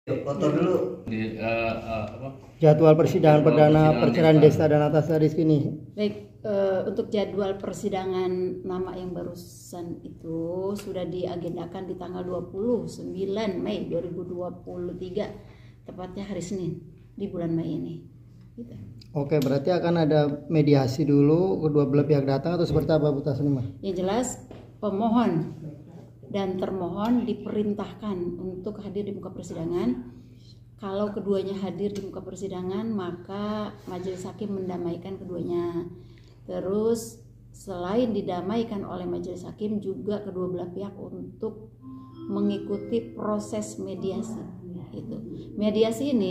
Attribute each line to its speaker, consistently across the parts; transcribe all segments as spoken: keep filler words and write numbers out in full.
Speaker 1: Kotor dulu.
Speaker 2: Di, uh, uh, apa?
Speaker 3: Jadwal persidangan
Speaker 2: Jadwal
Speaker 3: perdana
Speaker 2: persidangan
Speaker 3: perceraian
Speaker 2: Desta.
Speaker 3: Desta dan Natasha Rizky ini.
Speaker 4: Baik, uh, untuk jadwal persidangan nama yang barusan itu sudah diagendakan di tanggal dua puluh sembilan Mei dua ribu dua puluh tiga, tepatnya hari Senin di bulan Mei ini. Gitu.
Speaker 3: Oke, berarti akan ada mediasi dulu, kedua belah pihak datang atau seperti apa Bu Taslimah?
Speaker 4: Yang jelas pemohon dan termohon diperintahkan untuk hadir di muka persidangan. Kalau keduanya hadir di muka persidangan, maka majelis hakim mendamaikan keduanya. Terus selain didamaikan oleh majelis hakim, juga kedua belah pihak untuk mengikuti proses mediasi. Itu. Mediasi ini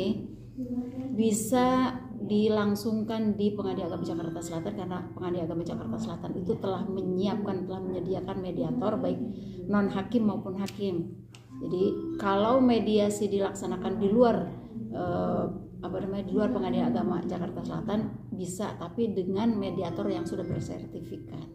Speaker 4: bisa dilangsungkan di Pengadilan Agama Jakarta Selatan, karena Pengadilan Agama Jakarta Selatan itu telah menyiapkan, telah menyediakan mediator baik non hakim maupun hakim. Jadi kalau mediasi dilaksanakan di luar eh, apa namanya di luar Pengadilan Agama Jakarta Selatan bisa, tapi dengan mediator yang sudah bersertifikat.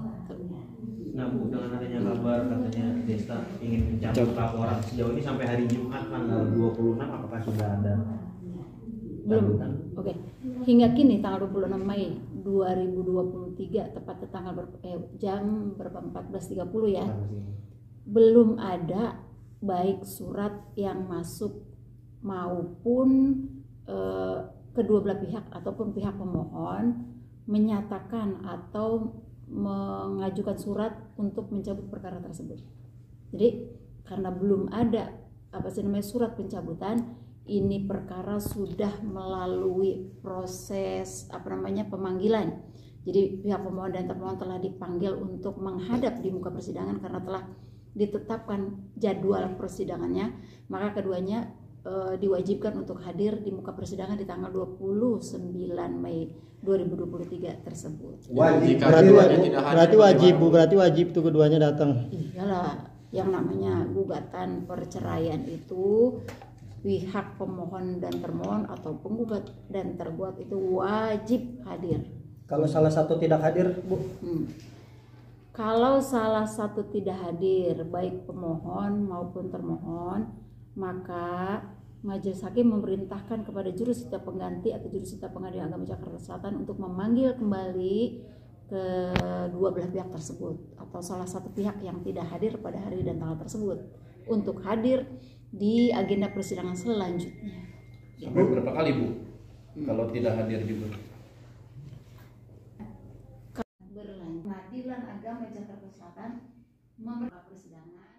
Speaker 1: Nah Bu, dengan adanya kabar katanya Desta ingin mencabut laporan, sejauh ini sampai hari Jumat tanggal dua puluh enam apakah sudah ada?
Speaker 4: Belum. Oke. Okay. Hingga kini tanggal dua puluh enam Mei dua ribu dua puluh tiga, tepatnya tanggal ber, eh, jam berapa empat belas tiga puluh ya. Belum ada baik surat yang masuk maupun eh, kedua belah pihak ataupun pihak pemohon menyatakan atau mengajukan surat untuk mencabut perkara tersebut. Jadi karena belum ada apa sih namanya surat pencabutan, ini perkara sudah melalui proses apa namanya pemanggilan. Jadi pihak pemohon dan termohon telah dipanggil untuk menghadap di muka persidangan karena telah ditetapkan jadwal persidangannya, maka keduanya e, diwajibkan untuk hadir di muka persidangan di tanggal dua puluh sembilan Mei dua ribu dua puluh tiga tersebut.
Speaker 3: Wajib. Berarti, berarti, berarti wajib, Bu, berarti wajib tuh keduanya datang.
Speaker 4: Iyalah, yang namanya gugatan perceraian itu pihak pemohon dan termohon atau penggugat dan tergugat itu wajib hadir.
Speaker 3: Kalau salah satu tidak hadir, Bu?
Speaker 4: Hmm. Kalau salah satu tidak hadir, baik pemohon maupun termohon, maka majelis hakim memerintahkan kepada jurusita pengganti atau jurusita Pengadilan Agama Jakarta Selatan untuk memanggil kembali kedua belah pihak tersebut atau salah satu pihak yang tidak hadir pada hari dan tanggal tersebut untuk hadir di agenda persidangan selanjutnya.
Speaker 2: Sampai berapa kali Bu? Hmm. Kalau tidak hadir juga?
Speaker 4: Berlanjut. Pengadilan Agama Jakarta Selatan mempersidangan